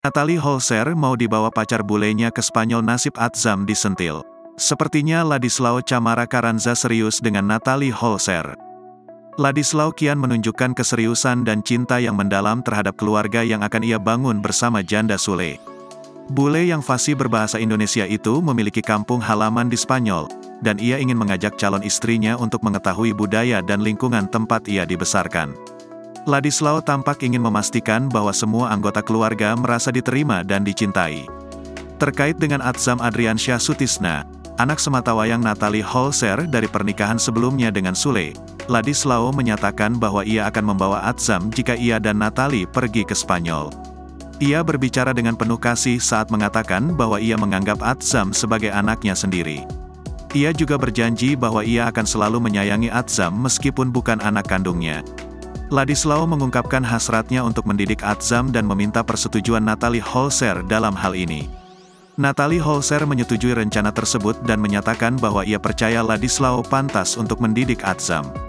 Natalie Holzer mau dibawa pacar bulenya ke Spanyol, nasib Atzam disentil. Sepertinya Ladislao Camara Carranza serius dengan Natalie Holzer. Ladislao kian menunjukkan keseriusan dan cinta yang mendalam terhadap keluarga yang akan ia bangun bersama janda Sule. Bule yang fasih berbahasa Indonesia itu memiliki kampung halaman di Spanyol, dan ia ingin mengajak calon istrinya untuk mengetahui budaya dan lingkungan tempat ia dibesarkan. Ladislao tampak ingin memastikan bahwa semua anggota keluarga merasa diterima dan dicintai. Terkait dengan Atzam Adriansyah Sutisna, anak sematawayang Natalie Holzer dari pernikahan sebelumnya dengan Sule, Ladislao menyatakan bahwa ia akan membawa Atzam jika ia dan Natalie pergi ke Spanyol. Ia berbicara dengan penuh kasih saat mengatakan bahwa ia menganggap Atzam sebagai anaknya sendiri. Ia juga berjanji bahwa ia akan selalu menyayangi Atzam meskipun bukan anak kandungnya. Ladislao mengungkapkan hasratnya untuk mendidik Atzam dan meminta persetujuan Natalie Holzer dalam hal ini. Natalie Holzer menyetujui rencana tersebut dan menyatakan bahwa ia percaya Ladislao pantas untuk mendidik Atzam.